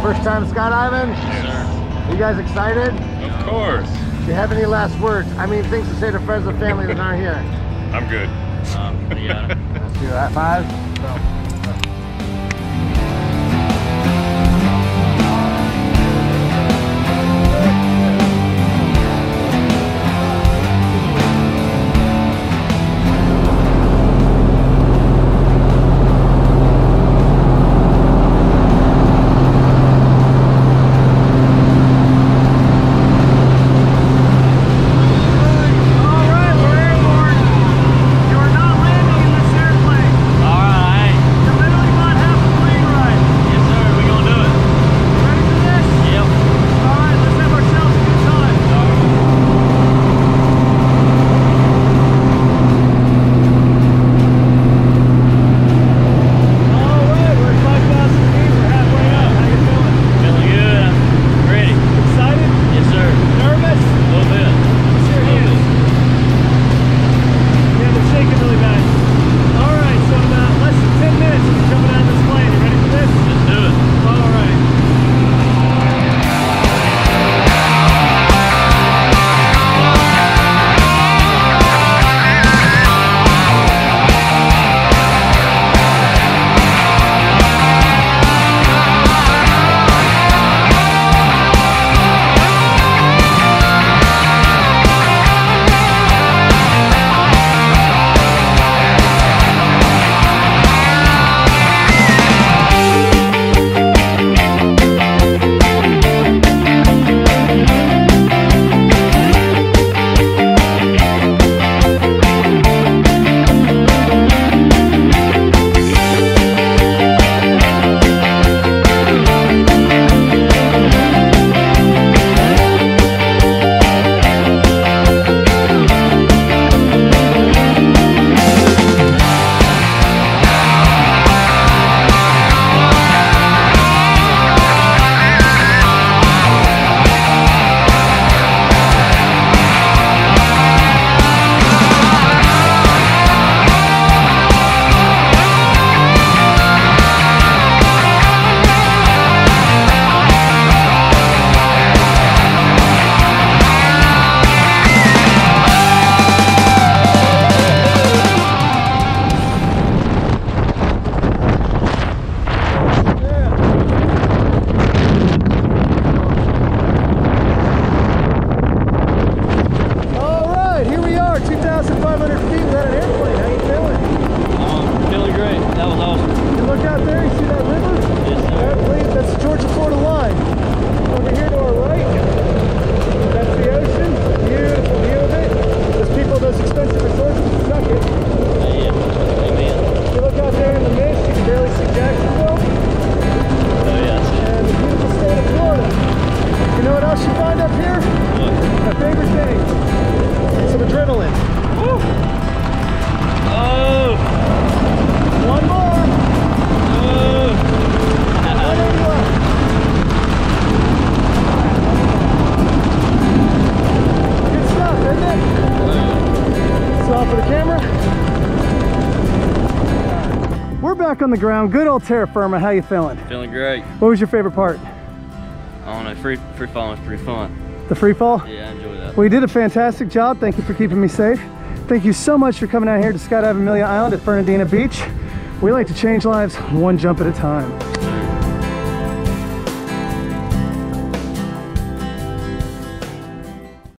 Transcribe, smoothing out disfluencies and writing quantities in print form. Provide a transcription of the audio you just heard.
First time skydiving? Yes, sir. You guys excited? Of course. Do you have any last words? I mean, things to say to friends and family that aren't here. I'm good. You got it. Let's do that. 5. Go. Back on the ground, good old terra firma. How you feeling? Feeling great. What was your favorite part? I don't know, free falling was pretty fun. The free fall? Yeah, I enjoyed that. Well, you did a fantastic job. Thank you for keeping me safe. Thank you so much for coming out here to Skydive Amelia Island at Fernandina Beach. We like to change lives one jump at a time.